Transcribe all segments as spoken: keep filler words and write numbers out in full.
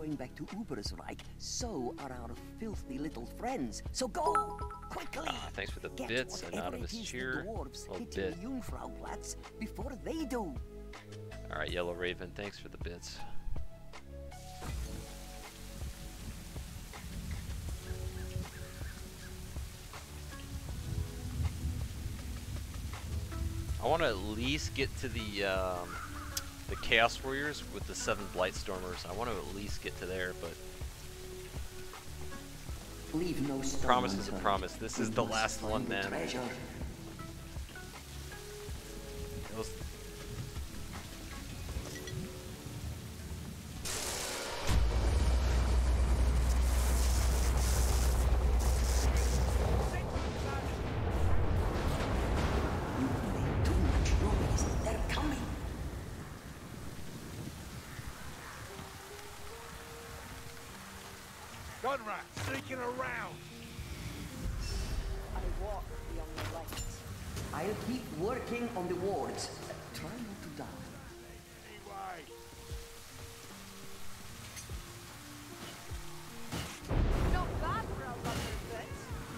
going back to Ubersreich, so are our filthy little friends. So go, quickly! Ah, thanks for the Get bits, anonymous whatever it is cheer. the dwarves Little hit in bit. the Jungfrauplatz before they do. Alright, Yellow Raven, thanks for the bits. I want to at least get to the um, the Chaos Warriors with the seven Blightstormers. I want to at least get to there, but Leave no stone promise is a unturned. promise. This We is the must last find one, the man. treasure. Those You made too much noise. They're coming. Gun rat sneaking around. I walk beyond the light. I'll keep working on the wards. Try not to die. Anyway. Not bad for a lovely bit.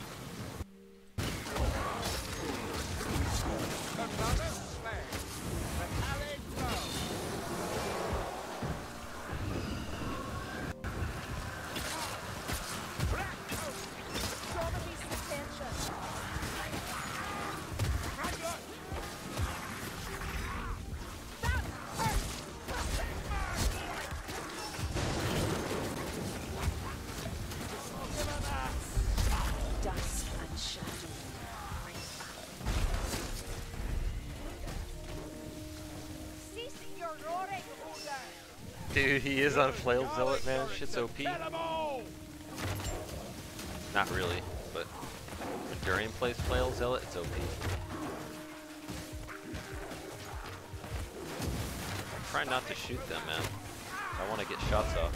Another slag. Metallic blow. Gotta be some tension. That hurts! Dusk and shadow. Cease your roaring, Odin! dude, he is on Flail Zealot, man. Shit's O P. Kill 'em all. Not really, but when Durian plays Flail Zealot, it's O P. Try not to shoot them, man. I want to get shots off.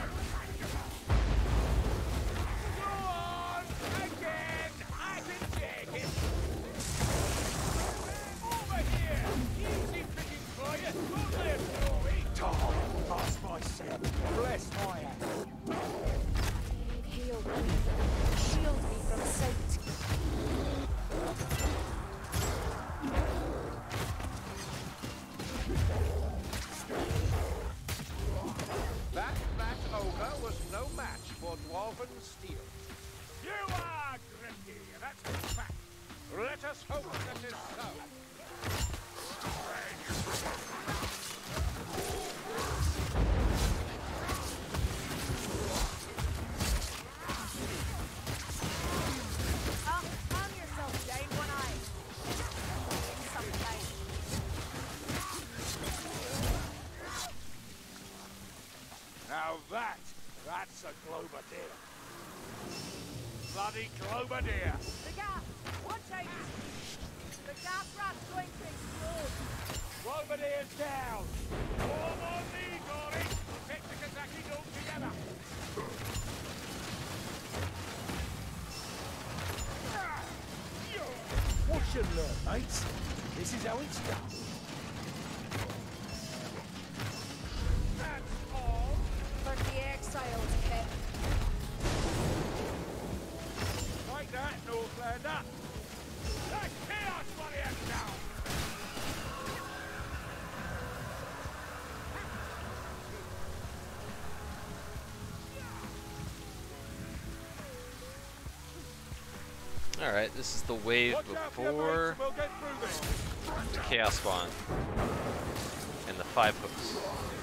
Go on again. I can take it. Over here. Easy picking for you. Don't let him go. Tom, pass myself. Bless my ass. Heal me. Shield me from sight. That fat ogre was no match for dwarven steel. You are gritty, that's a fact. Let us hope that is so. Ah, calm yourself down one eye. Sometime. Now that, that's a Globadier. Bloody Globadier. The gap! Watch out! The gap rat's going to explode! Globadier's down. Form on me, Dory. We'll take the Kazaki all together. Watch and learn, mates. This is how it's done. That's all. For the exiles, Kip. Like that, Northlander. That's chaos warrior down. Alright, this is the wave Watch out for your before mates, we'll get through this. the Chaos Spawn and the five hooks.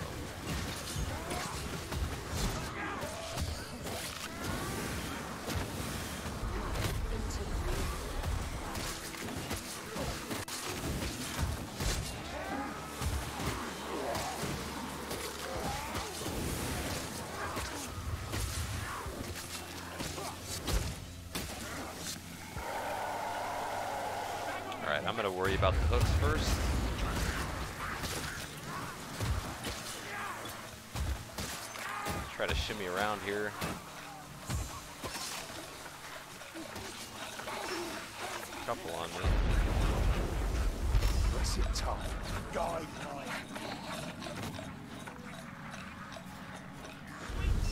Alright, I'm gonna worry about the hooks first. Try to shimmy around here. Couple on me. What's your time? Guide night.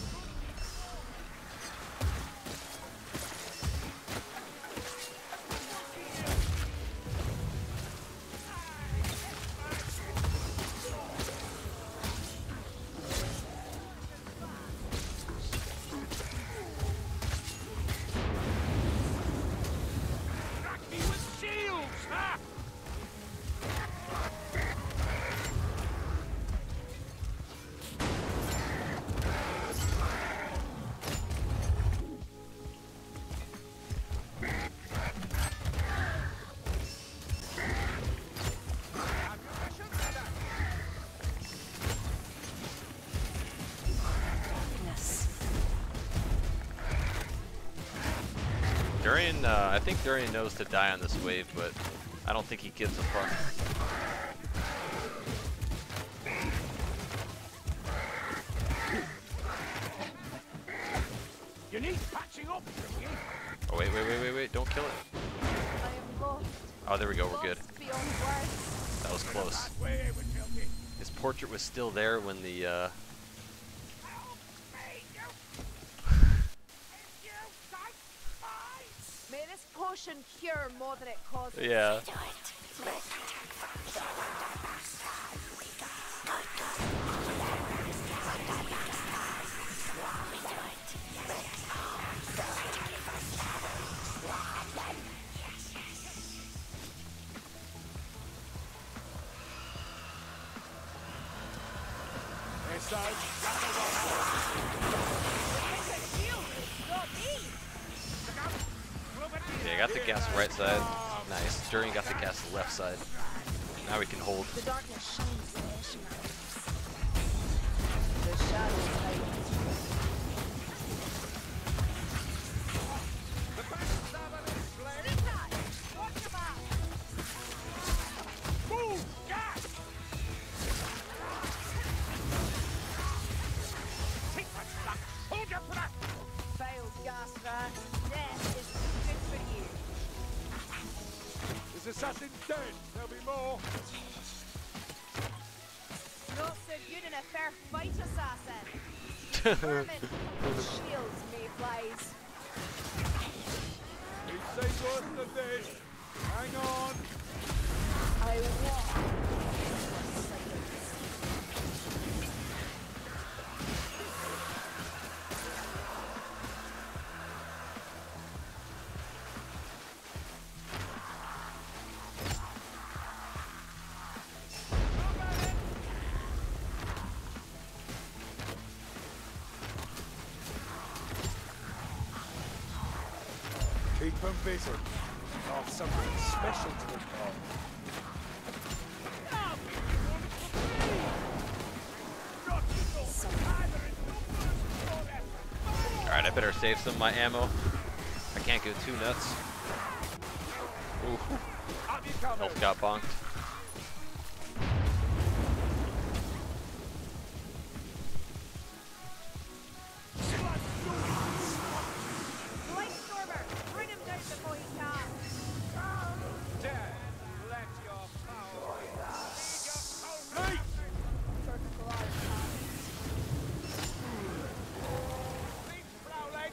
Durian, uh, I think Durian knows to die on this wave, but I don't think he gives a fuck. You need patching up, Ricky. Oh wait, wait, wait, wait, wait! Don't kill it. I am lost. Oh, there we go. We're good. Lost beyond words. That was close. That way would help me. His portrait was still there when the. Uh, Help me, you. You don't fight. May this potion cure more than it causes. yeah. So, Yeah, I got the gas right side. Nice. Durian got the gas the left side. Now we can hold. The darkness shines where it shines. The shadows hide. the backstabber is slain. Watch your back. Move! Gas! Take that stuff! Hold your breath! Failed gas rat. Death is too good for you. This assassin dead. There'll be more. Not so good in a fair fight, assassin. Vermin, shields, mayflies. It's say worse than this. Hang on. I walk. Keep them busy. I'll have something special to report. Alright, I better save some of my ammo. I can't go too nuts. Ooh, Up you come. health got bonked. Blightstormer, bring him down before he can. Dead. Let your power lead your soul. Hey! Surgical arm pass. Leave prowling.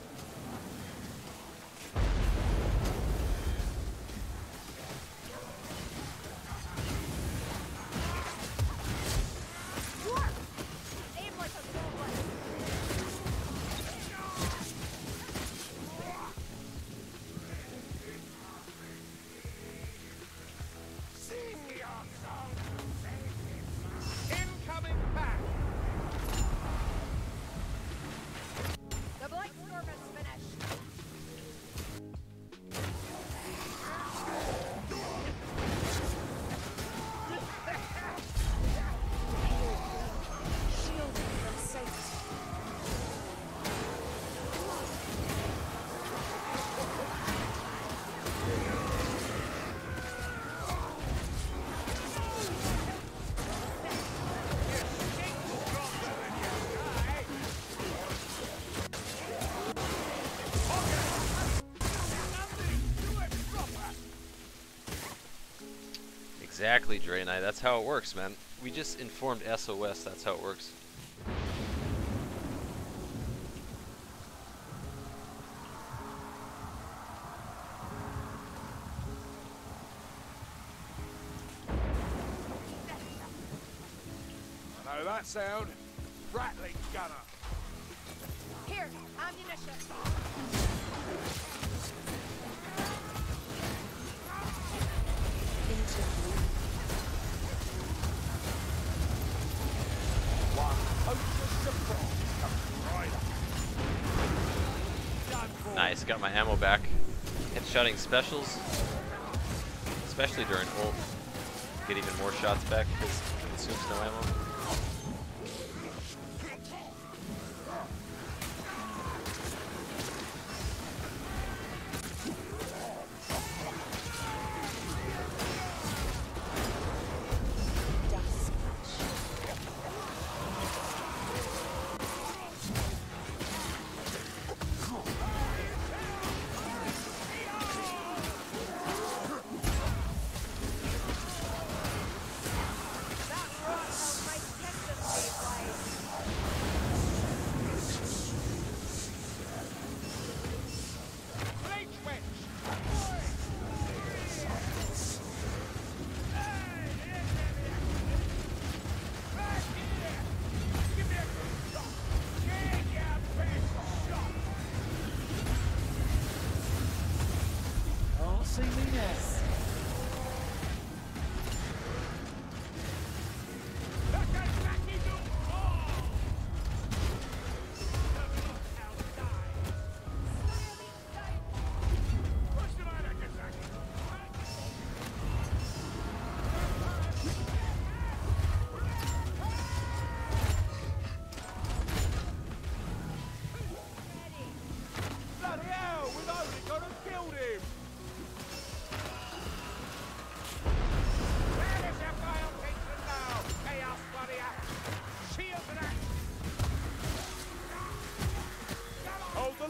Dwarf! Aim like a goblin. Sing your song. Incoming back. The Blightstorm is finished. Shield from sight. Exactly, Dre and I. That's how it works, man. We just informed S O S. That's how it works. I know that sound. Rattling gunner. Here, ammunition. One hopeless surprise comes right up. Done for. Nice, got my ammo back. Headshotting specials, especially during ult. Get even more shots back because it consumes no ammo.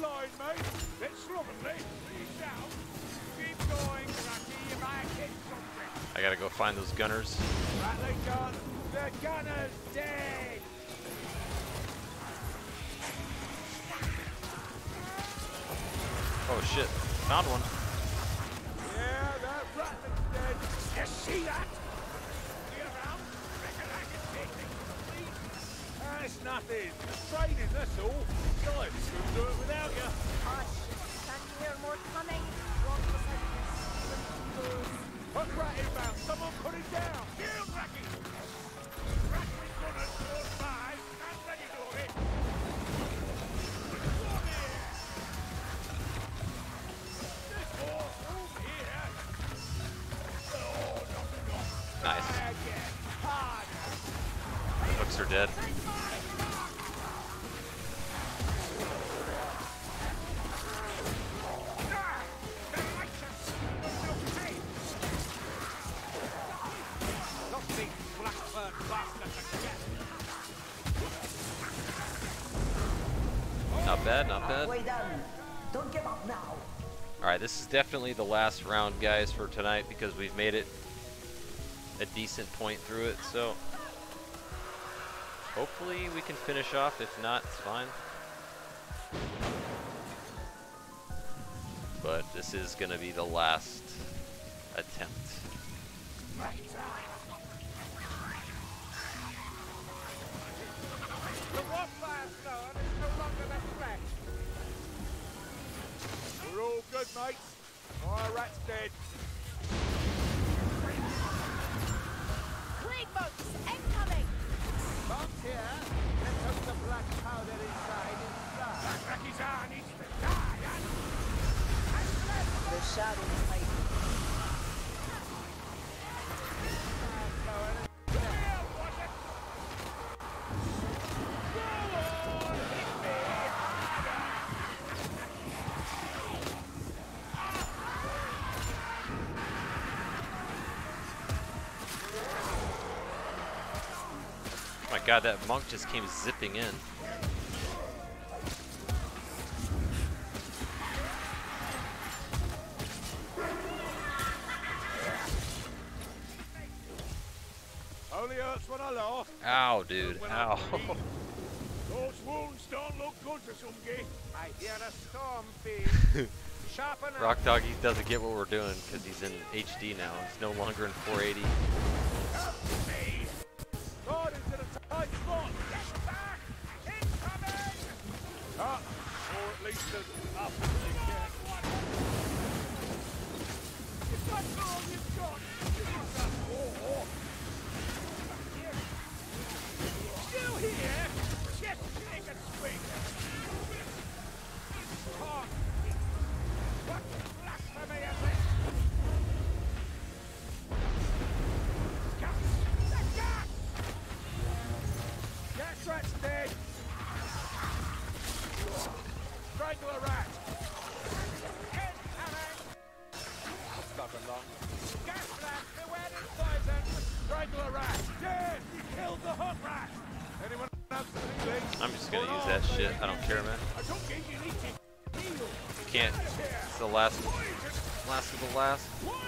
line, mate. It's slovenly. Reach out. Keep going, Ratty. You might hit something. I gotta go find those gunners. Rattling gun. The gunner's dead. Oh shit, found one. Yeah, that rattling's dead. You see that? See around? Reckon I can take things from the fleet? That's nothing. It's training, that's all. Besides, couldn't do it without you. Hush. Can you hear more coming? Walk beside this. Put Rat inbound. Someone put him down. Shield Racky. Rattling gunners close by. Stand ready for it. Come here. This horse over here. Oh, nothing off. Nice. Again. Harder. The hooks are dead. Not bad, not bad. Way done. Don't give up now. Alright, this is definitely the last round, guys, for tonight because we've made it a decent point through it, so hopefully we can finish off. If not, it's fine. But this is going to be the last attempt. The Warfire's gone, it's no longer the threat. We're all good, mates. Our rat's dead. Plague boats incoming. Bombs here. Let's hope the black powder inside is dry. Racky's arm needs to die, The shadows hide. Oh my god, that monk just came zipping in. Only hurts when I laugh. Ow, dude. Ow. Those wounds don't look good to some gay. I hear a storm fiend. Sharpen up. Rock Doggy doesn't get what we're doing because he's in H D now. He's no longer in four eighty. Help me. God into the tight spot. Get back. Incoming. Up. Or at least as up as they can. If that's all you've got, you got that war. Still here? Just take a swing. Talk. What blasphemy is this? Gas! The gas! Gas rat's dead. Strangle a rat. Head coming. That's not long. Gas rat, beware this poison. Strangle a rat. Dead! You killed the hot rat. Anyone else anything? I'm just gonna use that shit. I don't care, man. I don't think you need to heal. You can't. It's the last, last of the last.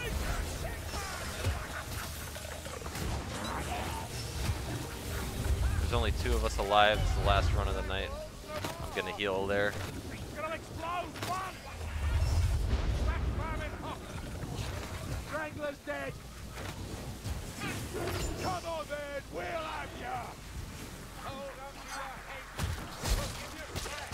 There's only two of us alive. It's the last run of the night. I'm gonna heal there. It's gonna explode. One. Black vermin hot. Strangler's dead. Come on, then. We'll have ya. Hold on to your head. We'll give you breath.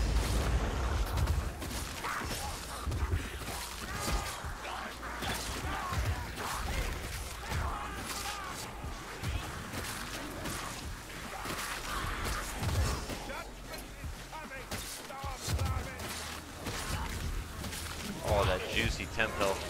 Oh, that juicy tenth health.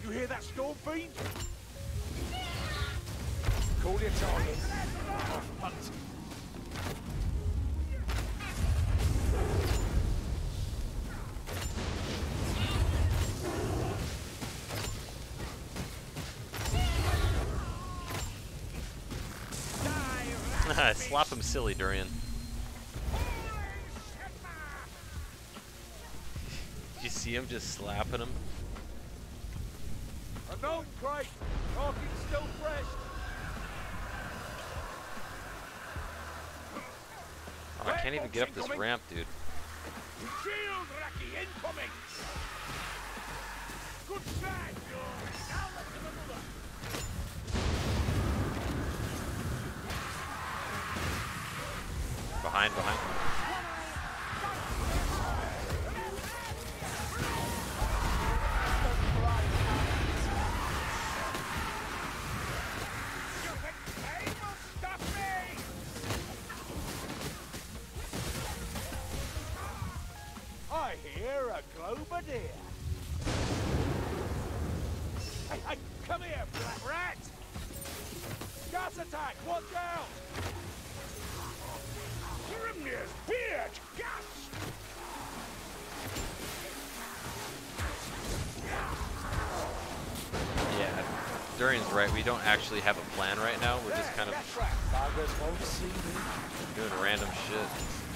You hear that storm fiend? Call your target. Off hunt. Slap him silly, Durian. Did you see him just slapping him? A gnome crate. Talking still fresh. Oh, I can't even get up this ramp, dude. Shield Raki incoming. Good shot, George. Now let's have another. Behind, behind. You think they will stop me? I hear a Globadeer. Hey, hey, come here, black rat! Gas attack, watch out! Grimnir's beard! Gas! Yeah, Durian's right. We don't actually have a plan right now. We're just kind of Buggers won't see me. doing random shit.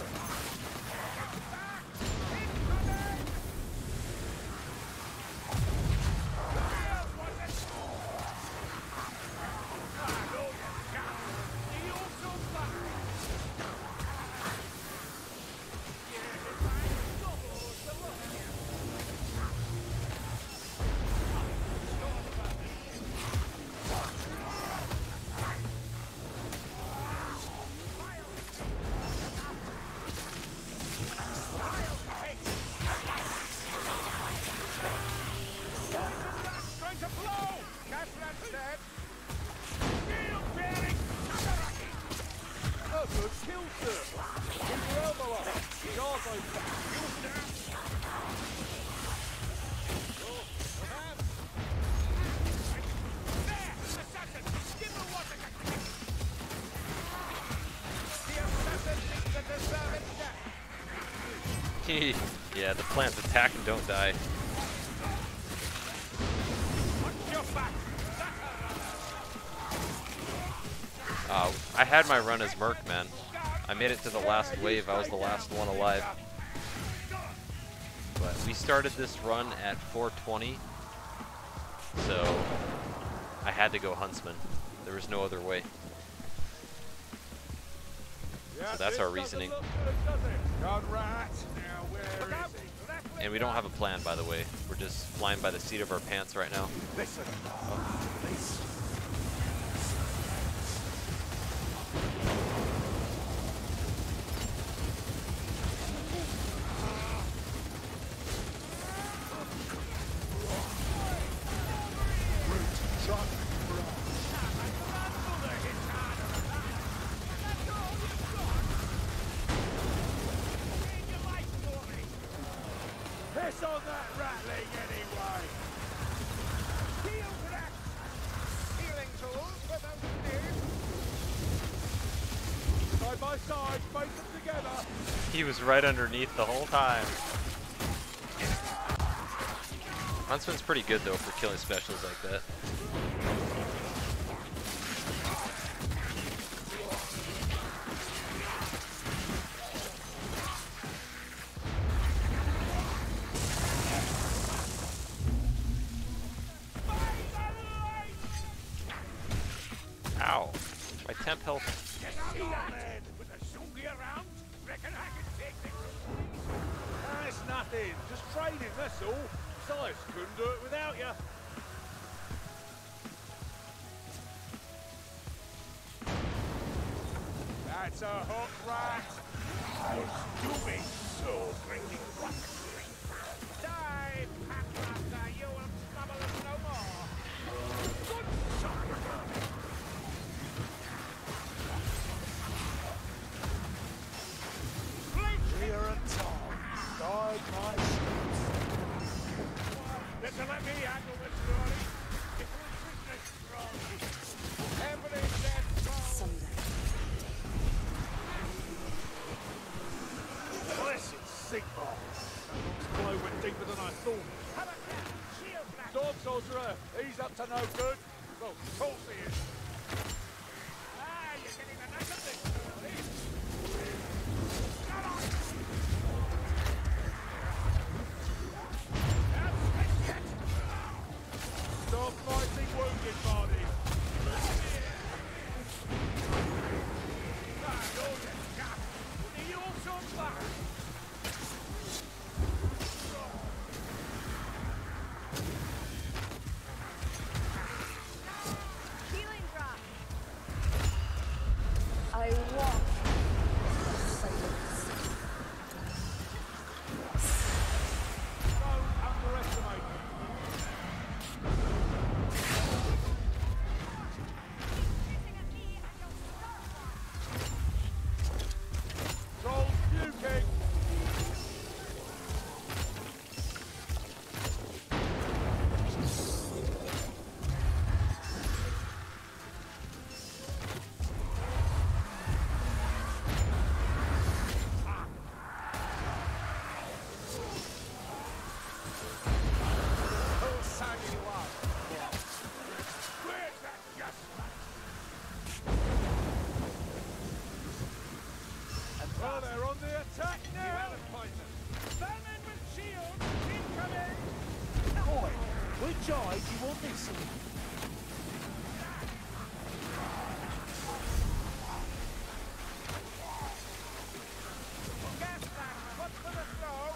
Yeah, the plants attack and don't die. Uh, I had my run as Merc, man. I made it to the last wave. I was the last one alive. But we started this run at four twenty, so I had to go Huntsman. There was no other way. So that's our reasoning. And we don't have a plan, by the way. We're just flying by the seat of our pants right now. Listen. Listen. Piss on that rattling anyway! Heal that! Healing tools for those in need! Side by side, face them together! He was right underneath the whole time. Huntsman's pretty good though for killing specials like that. Ow. My temp health. With a zombie around, reckon I can take the ah, it's nothing. Just training, that's all. Size couldn't do it without you. That's a hot rat. You'll be so drinking rock. Die, Packmaster, you will trouble us no more. Good shot. Clear and Tom. Guide my ships. Listen, let me handle this story. He's up to no good. Well, of course he is. Ah, you're getting the knack of this, Curly. Come on! Stop fighting wounded bodies. Ah, you're just cut. Will you also back? Healing drop. I walk in silence. Don't underestimate me. Trolls puking. Who's sagging you up? Where's that just well, they're on the attack now! Vermin with shield! Incoming! Boy, which eye do you want this in? Gas back! What's for the throw?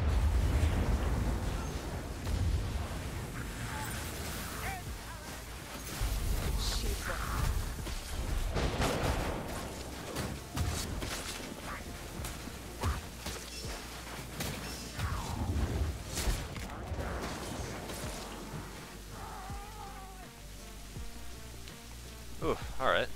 Ooh, alright.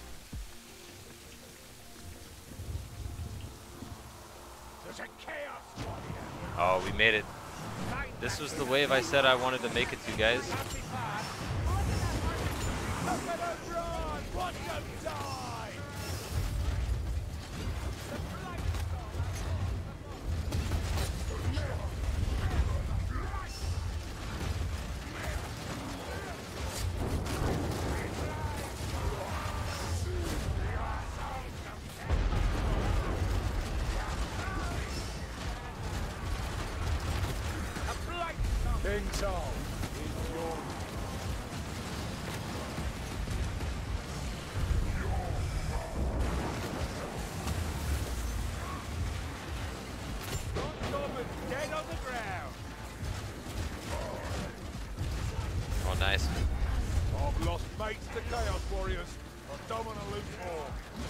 There's a chaos warrior! Oh, we made it. This was the wave I said I wanted to make it to, guys. Happy bad! Look at him run! Watch him die! The blight King Charles is your dead on the ground! Oh, nice. I've lost mates to Chaos Warriors. I don't want to lose more.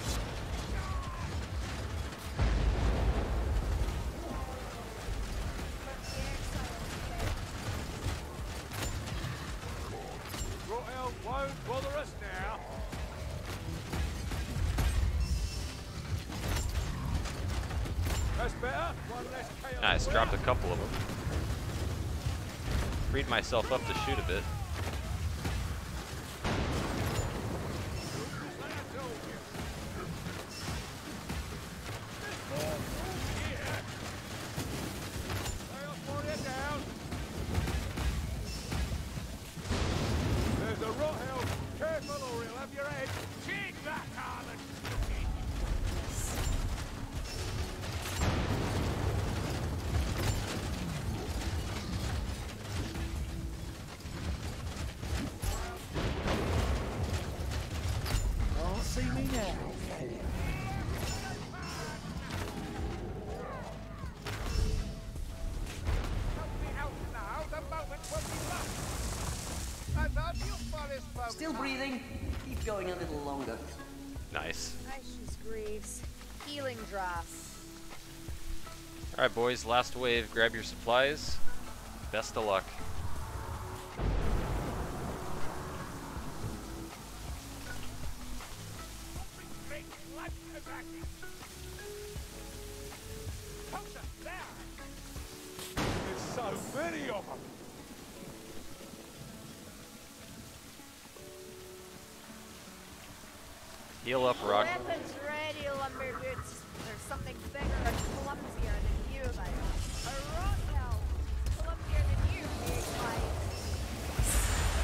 Rotel won't bother us now. That's better. One less Chaos Nice, Warrior. dropped a couple of them. Freed myself up to shoot a bit. There's a Rotel. Careful or he'll have your head. Take that, Harlan. Can't see me now. Still breathing. Keep going a little longer. Nice. Nice, Greaves. Healing drops. Alright, boys, last wave. Grab your supplies. Best of luck. There's so many of them. Heal up, Rock. Weapons ready, lumber boots. There's something bigger and clumsier than you, like a rock hell. Clumsier than you, big like.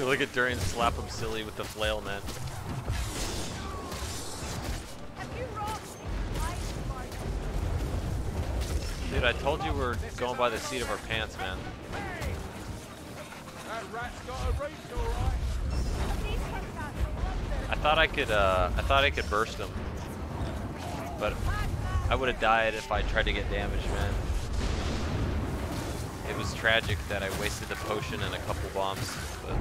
Look at Durian slap him silly with the flail, man. Have you rocked in life, Mark? Dude, I told you we're going by the seat of our pants, man. Hey! That rat's got a reach, all right. Please come back from London. I thought I could, uh, I thought I could burst him, but I would have died if I tried to get damage, man. It was tragic that I wasted the potion and a couple bombs, but.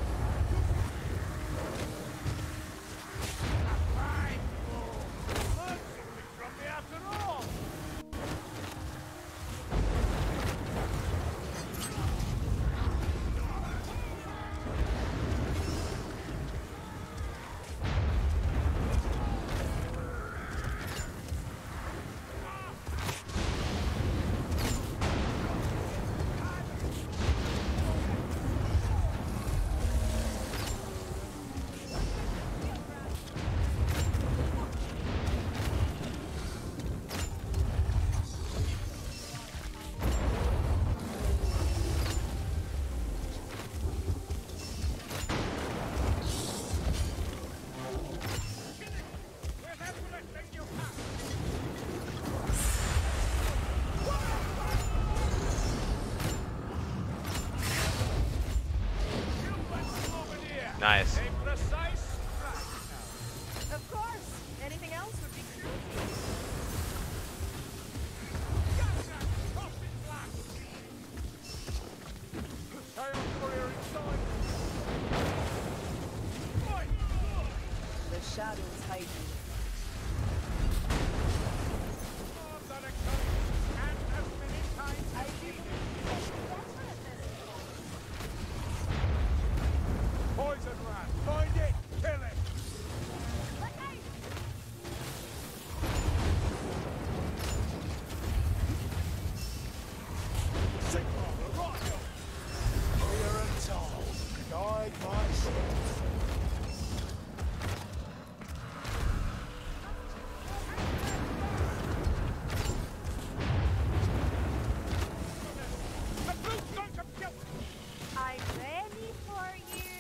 Nice. Of course. Anything else would be cruelty. The shadows hide me. I do believe that's what it is. Poison rat, find it, kill it. Signal, right here. Clear and tall. Guide my ship. I'm ready for you.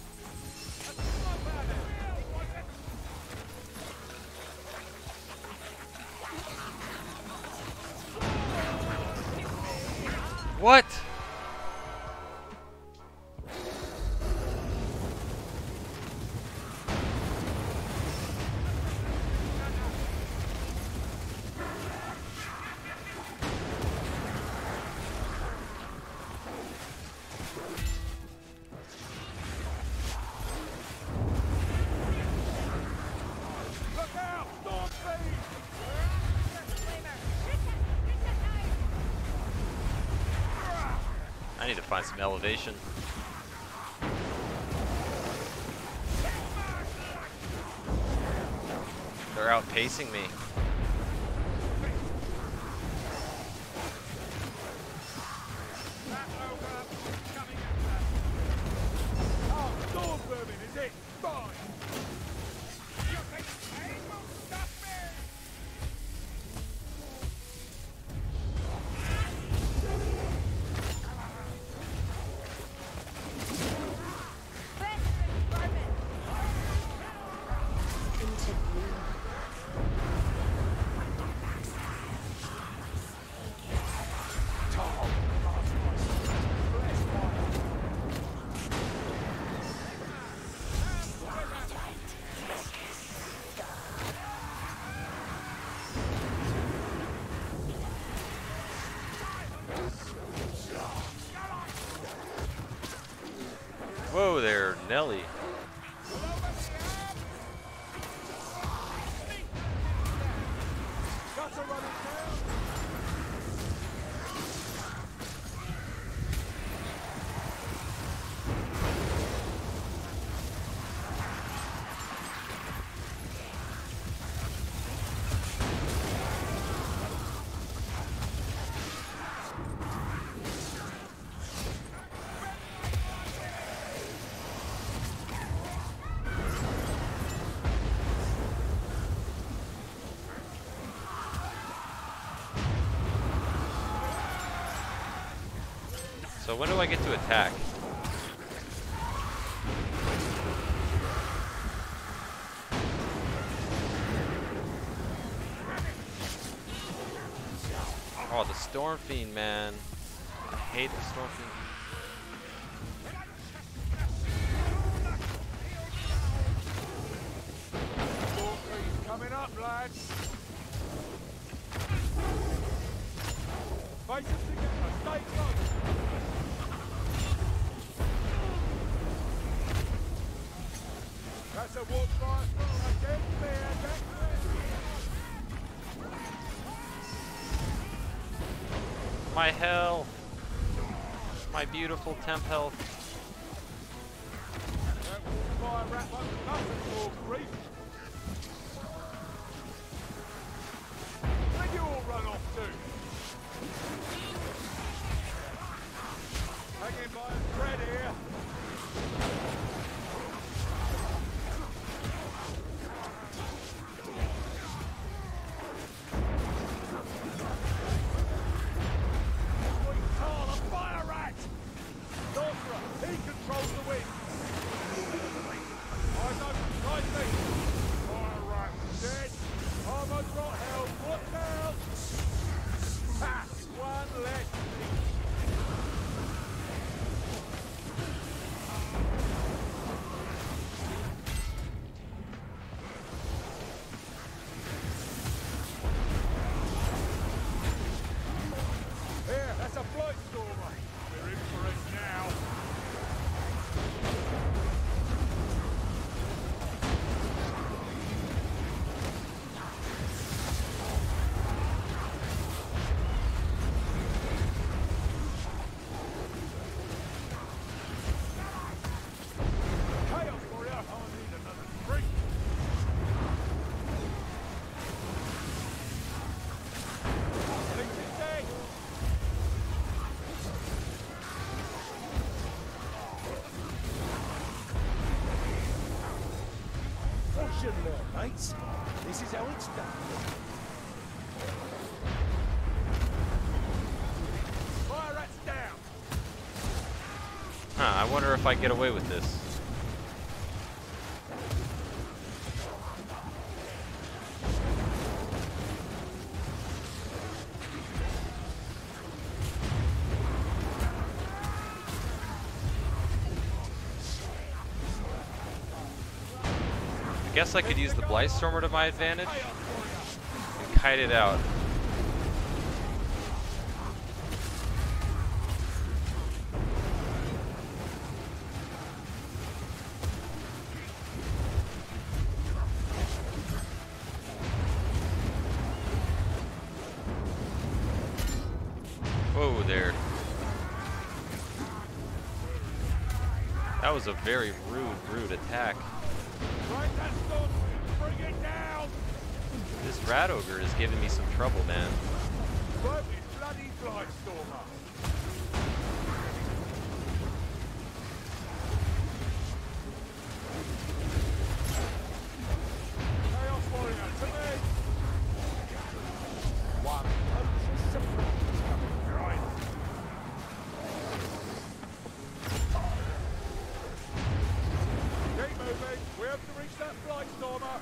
What? Look out, storm speed. I need to find some elevation. They're outpacing me. Oh, storm vermin, is it? Fine. You think they will stop me? Veteran vermin. Into bloom. Tom, bless my Whoa there, Nelly. Guts are running down. So when do I get to attack? Storm Fiend, man. I hate the Storm Fiend. Storm Fiend's coming up, lads. Faces together, stay close. That's a walk fire storm again, clear, get clear. My health. My beautiful temp health. That walk fire wrap up nothing for grief. Where'd you all run off to? Hanging by a thread here. Mates, this is how it's done. Fire rats down. Huh, I wonder if I get away with this. I guess I could use the Blightstormer to my advantage and kite it out. Whoa there. That was a very rude, rude attack. Right, that's done. Bring it down. This rat ogre is giving me some trouble, man. Right, it's bloody Blightstormer. Chaos Warrior, to me. One conscious surprise coming. Right. Keep moving. We have to reach that Blightstormer.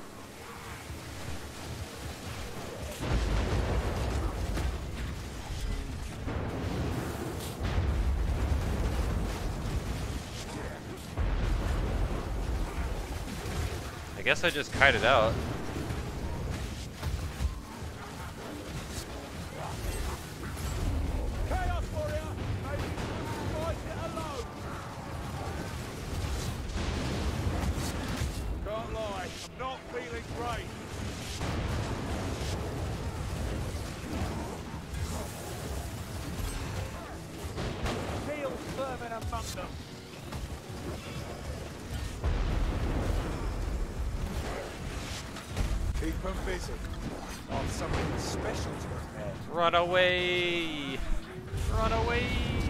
I guess I just kite it out. Chaos Warrior, maybe fight it alone. Can't lie, I'm not feeling great. Steel vermin among them. Keep them busy. Got something special to prepare. Run away! Run away!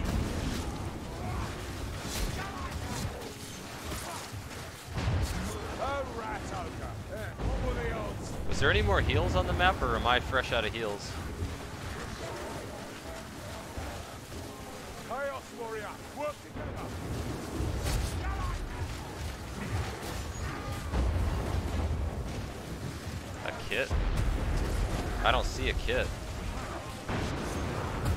Oh, rat ogre. Yeah, what were the odds? Was there any more heals on the map, or am I fresh out of heals? Chaos Warrior, work together. A kit? I don't see a kit.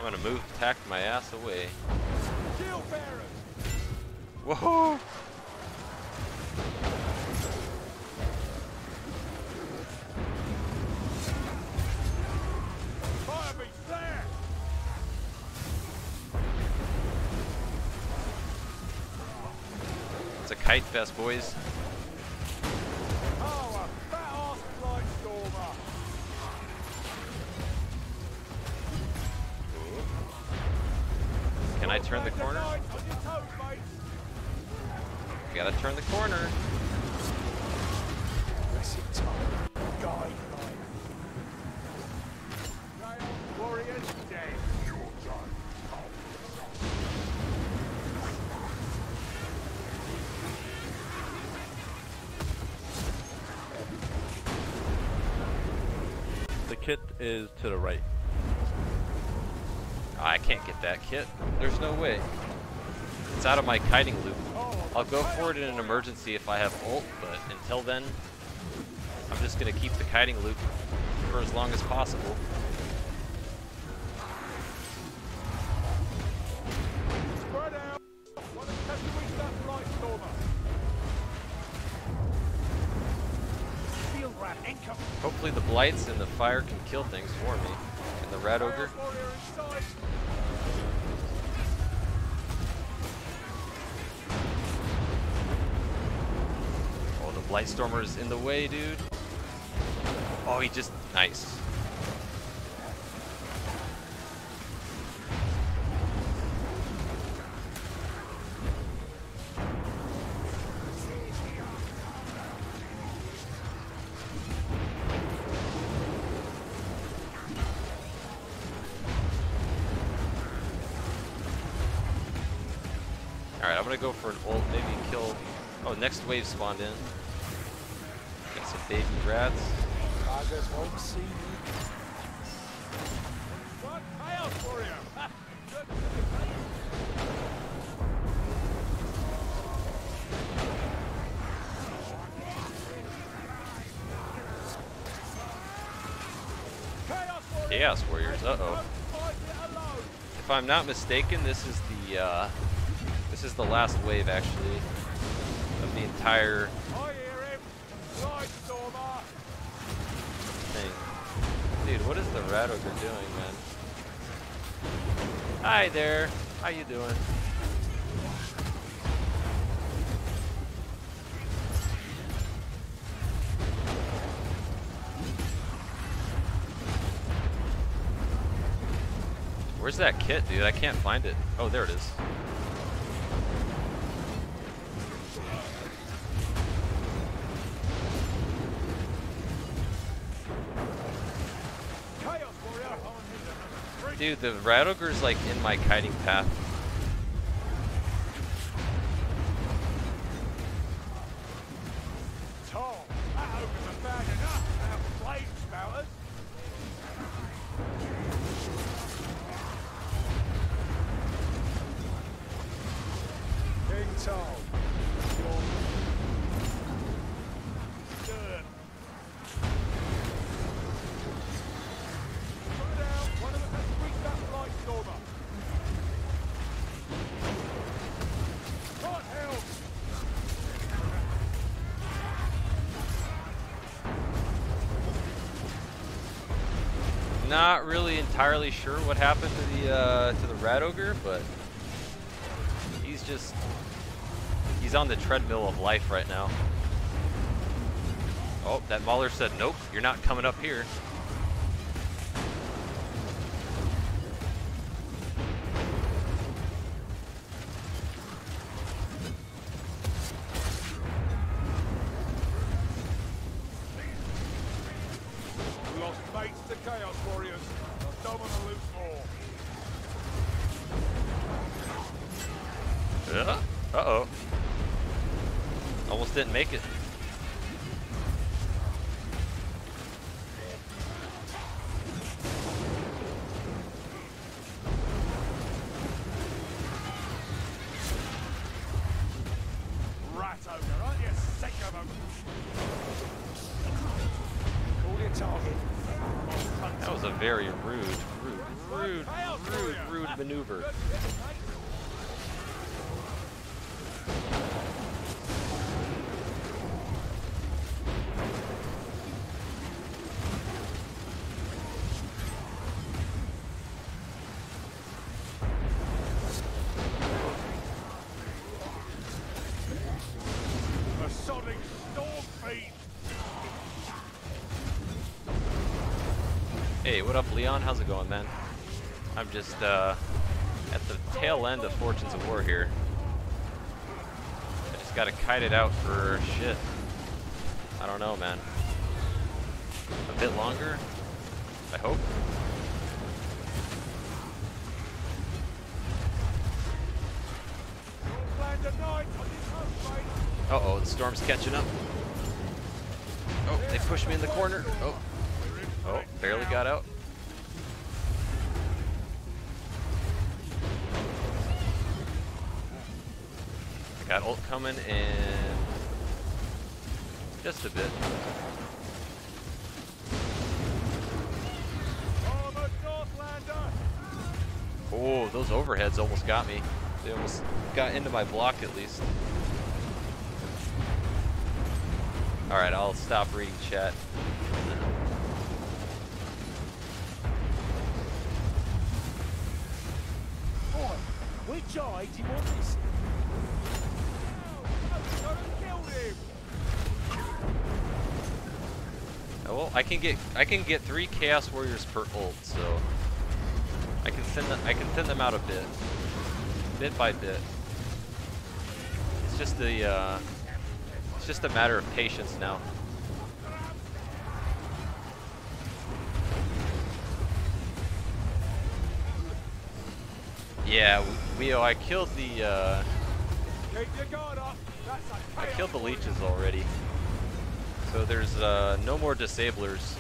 I'm gonna move, tack my ass away. Shield bearers! Whoa! Fire beast there! It's a kite fest, boys. Oh, a fat-ass flight stormer! Can I turn the corner? On your toes, mate. Gotta turn the corner. Racing time. Guide Rail warriors dead. The kit is to the right. Oh, I can't get that kit. There's no way. It's out of my kiting loop. I'll go for it in an emergency if I have ult, but until then, I'm just gonna keep the kiting loop for as long as possible. Spread out. One of the testimonies that flight stormer. Field rat incoming. Hopefully the blights and the fire can kill things for me. And the rat ogre. Warrior inside. Oh, the blight stormer's in the way, dude. Oh, he just nice. Alright, I'm gonna go for an ult, maybe kill. Oh, next wave spawned in. Got some baby rats. Tigers won't see me. One chaos warrior. Ha! Good. Chaos warrior. Chaos warriors, uh oh. Don't fight it alone. If I'm not mistaken, this is the uh, this is the last wave actually of the entire I hear him. Flight stormer. thing. Dude, what is the rat ogre doing, man? Hi there. How you doing? Where's that kit, dude? I can't find it. Oh, there it is. Chaos warrior on his Dude, the rat ogre's like in my kiting path. Tom, that ogres are bad enough. Now flame spouters. King Tom. Good. Spread out. One of us has to reach that flight stormer. God help. Not really entirely sure what happened to the uh, to the rat ogre, but he's just he's on the treadmill of life right now. Oh, that mauler said, "Nope, you're not coming up here." We lost mates to chaos warriors. I don't want to lose more. Yeah. Uh-oh. Almost didn't make it. Rat ogre, aren't you sick of them? Call your target. That was a very rude, rude. rude, rude, rude maneuver. A sonic storm fiend. Hey, what up, Leon? How's it going, man? I'm just uh, at the tail end of Fortunes of War here. I just gotta kite it out for shit. I don't know, man. A bit longer? I hope. Uh-oh, the storm's catching up. Oh, they pushed me in the corner. Oh, oh, barely got out. I got ult coming in just a bit. Oh, those overheads almost got me. They almost got into my block at least. Alright, I'll stop reading chat. Boy, which eye do you want this? Oh, well, I can get I can get three Chaos Warriors per ult, so I can send them I can thin them out a bit, bit by bit. It's just a uh, it's just a matter of patience now. Yeah, we oh, I killed the uh, I killed the leeches already. So there's uh, no more disablers.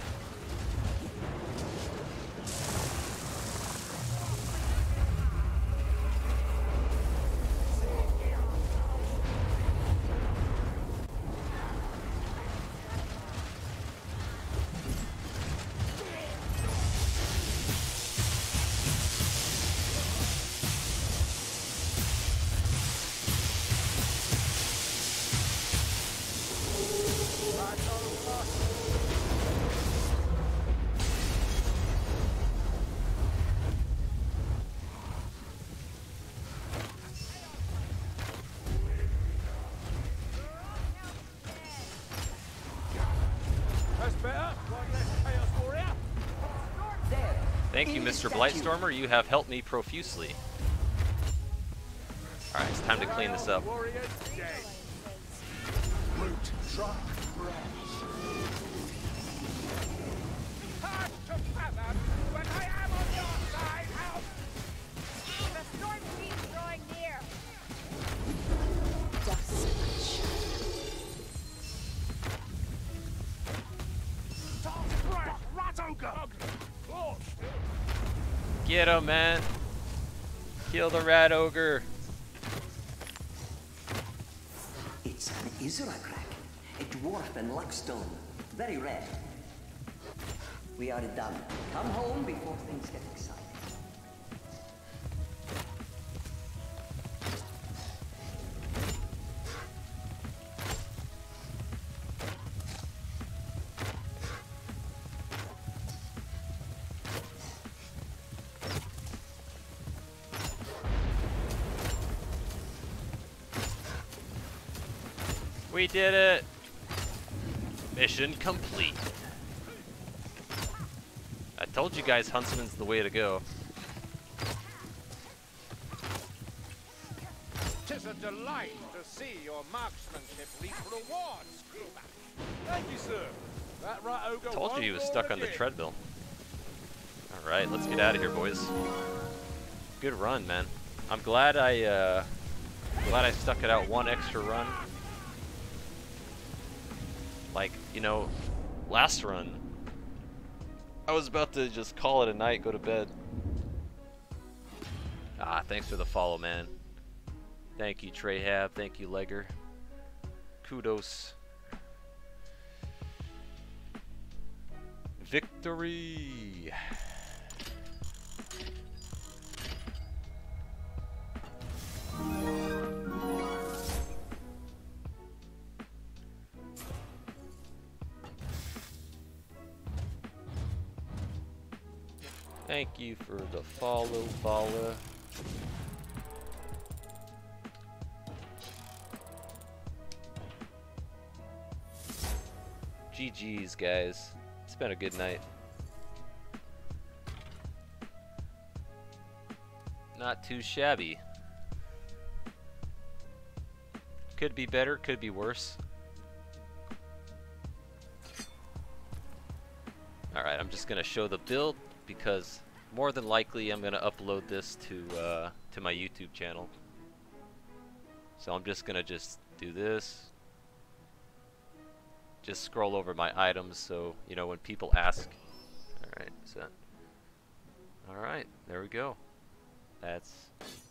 Thank you, Mister Blightstormer. You have helped me profusely. Alright, it's time to clean this up. Get him, man. Kill the rat ogre. It's an Isra-crack, a dwarf in luckstone. Very rare. We are done. Come home before things get exciting. We did it! Mission complete. I told you guys Huntsman's the way to go. Tis a delight to see your marksmanship reap rewards, crewman. Thank you, sir. That rat ogre Told you he was stuck on the again. treadmill. Alright, let's get out of here, boys. Good run, man. I'm glad I, uh, glad I stuck it out one extra run. Like, you know, last run, I was about to just call it a night, go to bed. Ah, thanks for the follow, man. Thank you, Treyhab. Thank you, Legger. Kudos. Victory! Thank you for the follow, Bala. G G's, guys. It's been a good night. Not too shabby. Could be better, could be worse. Alright, I'm just gonna show the build because more than likely I'm gonna upload this to uh, to my YouTube channel. So I'm just gonna just do this. Just scroll over my items so you know when people ask. Alright, so alright, there we go. That's